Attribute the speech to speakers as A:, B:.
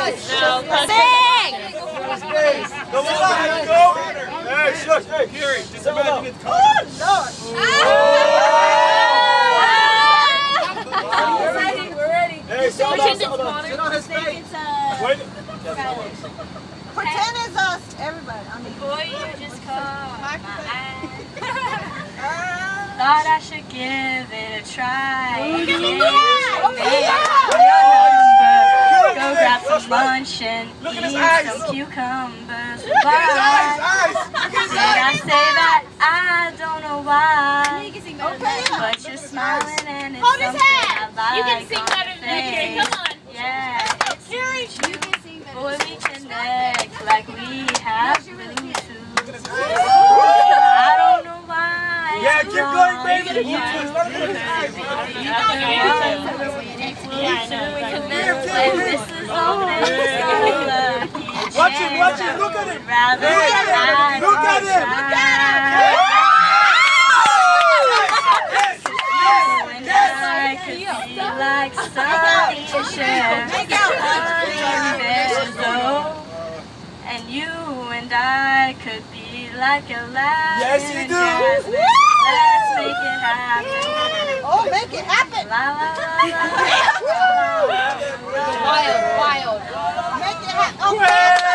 A: Sing!
B: Go on, go! Hey, shush, hey, Kyrie, just imagine it's coming.
A: We're ready.
B: Hey,
A: Sit
B: on his face.
C: Pretend it's us, everybody. I mean,
A: boy, you just caught my eye. Thought I should give it a try. Go grab some lunch and eat some cucumbers. Did I say that? I don't know why. But you're smiling and it's something I like.
D: You can sing better than me. Come on.
A: Yeah, it's you can sing better. Boy, we connect like we have to. I don't know why.
B: Yeah, keep going, baby. Watch him, look at him. Look at him.
A: I could be like sunny and share and you and I could be like a lamb.
B: Yes, you do.
A: Let's make it happen.
C: oh, make it happen.
A: La la la la.
D: Wild.
C: Make it happen. Okay.